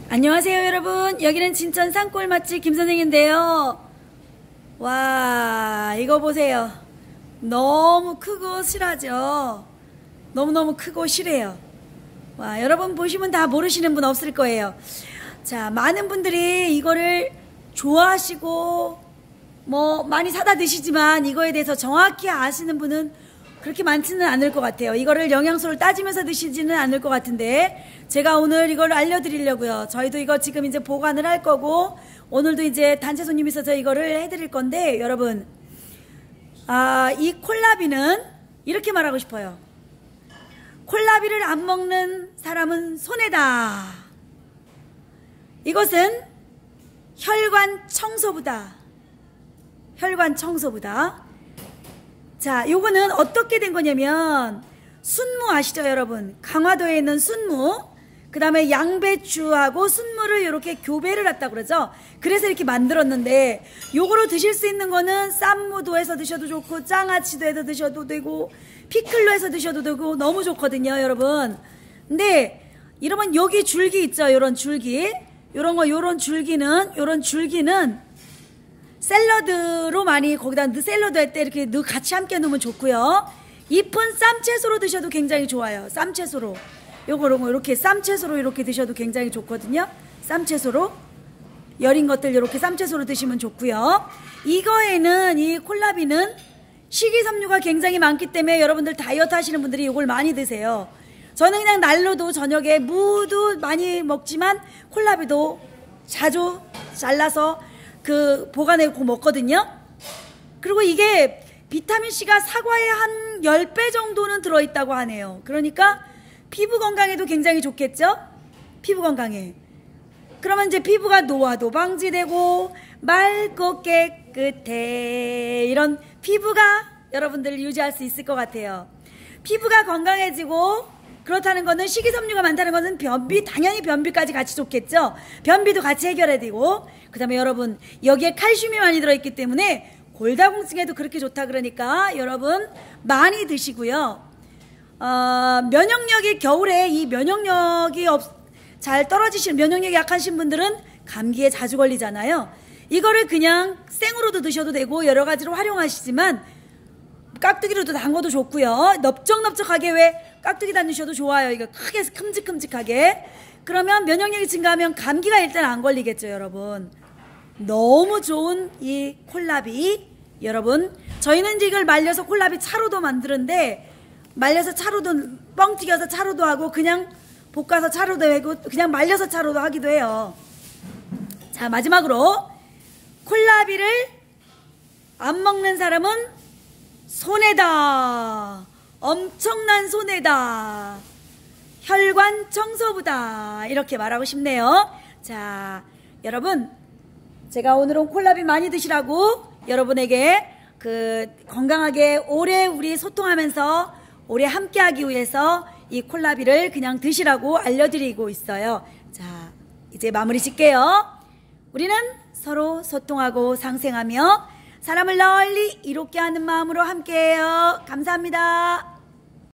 안녕하세요 여러분, 여기는 진천 산골 맛집 김선생인데요. 와, 이거 보세요. 너무 크고 실하죠. 너무너무 크고 실해요. 와, 여러분 보시면 다 모르시는 분 없을 거예요. 자, 많은 분들이 이거를 좋아하시고 많이 사다 드시지만 이거에 대해서 정확히 아시는 분은 그렇게 많지는 않을 것 같아요. 이거를 영양소를 따지면서 드시지는 않을 것 같은데, 제가 오늘 이걸 알려드리려고요. 저희도 이거 지금 이제 보관을 할 거고, 오늘도 이제 단체 손님이 있어서 이거를 해드릴 건데, 여러분, 이 콜라비는 이렇게 말하고 싶어요. 콜라비를 안 먹는 사람은 손해다. 이것은 혈관 청소부다. 혈관 청소부다. 자, 요거는 어떻게 된 거냐면, 순무 아시죠 여러분? 강화도에 있는 순무, 그 다음에 양배추하고 순무를 이렇게 교배를 했다고 그러죠. 그래서 이렇게 만들었는데, 요거로 드실 수 있는 거는 쌈무도 해서 드셔도 좋고, 장아찌도 해서 드셔도 되고, 피클로 해서 드셔도 되고, 너무 좋거든요 여러분. 근데 여러분, 여기 줄기 있죠, 요런 줄기, 요런 줄기는 샐러드로 많이, 거기다 샐러드 할 때 이렇게 같이 함께 넣으면 좋고요. 잎은 쌈채소로 드셔도 굉장히 좋아요. 쌈채소로. 요거 이렇게 쌈채소로 이렇게 드셔도 굉장히 좋거든요. 쌈채소로. 여린 것들 이렇게 쌈채소로 드시면 좋고요. 이거에는, 이 콜라비는 식이섬유가 굉장히 많기 때문에 여러분들 다이어트 하시는 분들이 이걸 많이 드세요. 저는 그냥 날로도 저녁에 무도 많이 먹지만 콜라비도 자주 잘라서 보관해놓고 먹거든요. 그리고 이게 비타민C가 사과에 한 10배 정도는 들어있다고 하네요. 그러니까 피부 건강에도 굉장히 좋겠죠? 피부 건강에. 그러면 이제 피부가 노화도 방지되고 맑고 깨끗해. 이런 피부가 여러분들 유지할 수 있을 것 같아요. 피부가 건강해지고 그렇다는 거는, 식이섬유가 많다는 것은 당연히 변비까지 같이 좋겠죠. 변비도 같이 해결해야 되고, 그 다음에 여러분, 여기에 칼슘이 많이 들어있기 때문에 골다공증에도 그렇게 좋다. 그러니까 여러분 많이 드시고요. 면역력이, 겨울에 이 면역력이 잘 떨어지시는, 면역력이 약하신 분들은 감기에 자주 걸리잖아요. 이거를 그냥 생으로도 드셔도 되고 여러 가지로 활용하시지만, 깍두기로도 담궈도 좋고요. 넓적넓적하게 왜 깍두기 담으셔도 좋아요. 이거 크게 큼직큼직하게. 그러면 면역력이 증가하면 감기가 일단 안 걸리겠죠 여러분. 너무 좋은 이 콜라비, 여러분, 저희는 이제 이걸 말려서 콜라비 차로도 만드는데, 말려서 차로도, 뻥 튀겨서 차로도 하고, 그냥 볶아서 차로도 하고, 그냥 말려서 차로도 하기도 해요. 자, 마지막으로 콜라비를 안 먹는 사람은 손해다. 엄청난 손해다. 혈관 청소부다. 이렇게 말하고 싶네요. 자, 여러분, 제가 오늘은 콜라비 많이 드시라고 여러분에게 건강하게 오래 우리 소통하면서 오래 함께하기 위해서 이 콜라비를 그냥 드시라고 알려드리고 있어요. 자, 이제 마무리 짓게요. 우리는 서로 소통하고 상생하며 사람을 널리 이롭게 하는 마음으로 함께해요. 감사합니다.